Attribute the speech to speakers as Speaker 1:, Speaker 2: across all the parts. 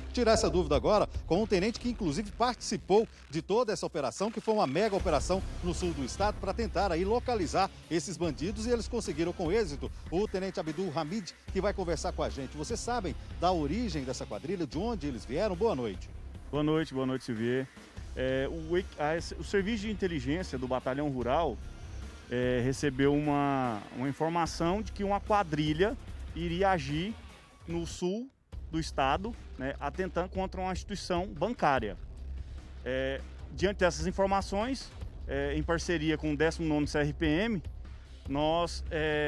Speaker 1: tirar essa dúvida agora com um tenente que inclusive participou de toda essa operação, que foi uma mega operação no sul do estado para tentar aí localizar esses bandidos, e eles conseguiram com êxito. O tenente Abdul Hamid, que vai conversar com a gente. Vocês sabem da origem dessa quadrilha, de onde eles vieram? Boa noite.
Speaker 2: Boa noite, Silvier. O Serviço de Inteligência do Batalhão Rural recebeu uma informação de que uma quadrilha iria agir no sul do estado, né, atentando contra uma instituição bancária. Diante dessas informações, em parceria com o 19º CRPM, nós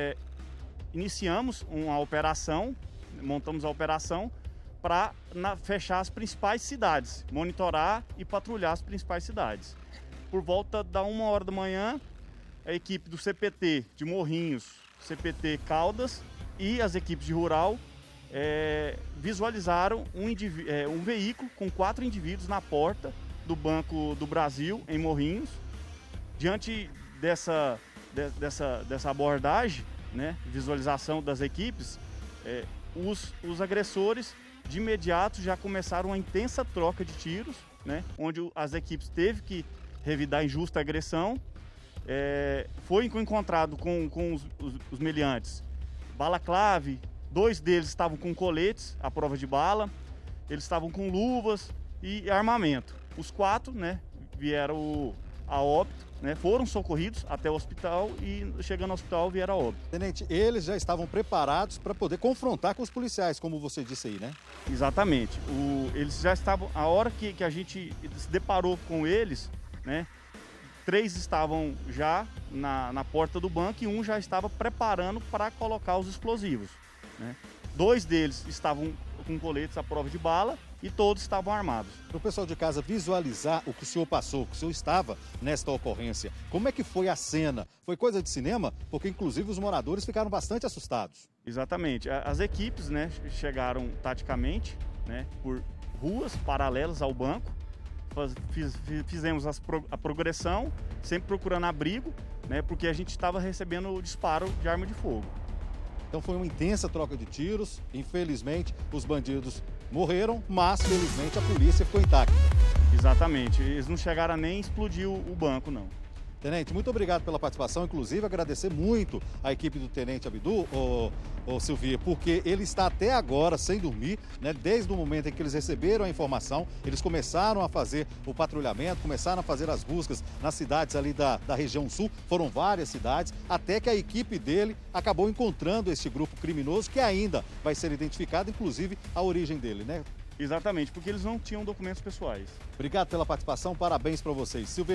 Speaker 2: iniciamos uma operação, montamos a operação para fechar as principais cidades, monitorar e patrulhar as principais cidades. Por volta da 1h da manhã, a equipe do CPT de Morrinhos, CPT Caldas e as equipes de Rural visualizaram um veículo com 4 indivíduos na porta do Banco do Brasil, em Morrinhos. Diante dessa abordagem, né, visualização das equipes, os agressores de imediato já começaram uma intensa troca de tiros, né, onde as equipes teve que revidar injusta agressão. Foi encontrado com os meliantes bala-clave, 2 deles estavam com coletes à prova de bala, eles estavam com luvas e armamento. Os 4, né, vieram a óbito, né, foram socorridos até o hospital e, chegando ao hospital, vieram a óbito.
Speaker 1: Tenente, eles já estavam preparados para poder confrontar com os policiais, como você disse aí, né?
Speaker 2: Exatamente. Eles já estavam, a hora que a gente se deparou com eles, né, 3 estavam já na porta do banco e um já estava preparando para colocar os explosivos, né? 2 deles estavam com coletes à prova de bala e todos estavam armados.
Speaker 1: Para o pessoal de casa visualizar o que o senhor passou, que o senhor estava nesta ocorrência, como é que foi a cena? Foi coisa de cinema? Porque inclusive os moradores ficaram bastante assustados.
Speaker 2: Exatamente. As equipes, né, chegaram taticamente, né, por ruas paralelas ao banco. Fizemos a progressão, sempre procurando abrigo, né, porque a gente estava recebendo o disparo de arma de fogo.
Speaker 1: Então foi uma intensa troca de tiros. Infelizmente, os bandidos morreram, mas felizmente a polícia ficou intacta.
Speaker 2: Exatamente. Eles não chegaram a nem explodir o banco, não.
Speaker 1: Tenente, muito obrigado pela participação, inclusive agradecer muito a equipe do Tenente Abdul, Silvia, porque ele está até agora sem dormir, né? Desde o momento em que eles receberam a informação, eles começaram a fazer o patrulhamento, começaram a fazer as buscas nas cidades ali da região sul, foram várias cidades, até que a equipe dele acabou encontrando este grupo criminoso, que ainda vai ser identificado, inclusive a origem dele, né?
Speaker 2: Exatamente, porque eles não tinham documentos pessoais.
Speaker 1: Obrigado pela participação, parabéns para vocês. Silvia.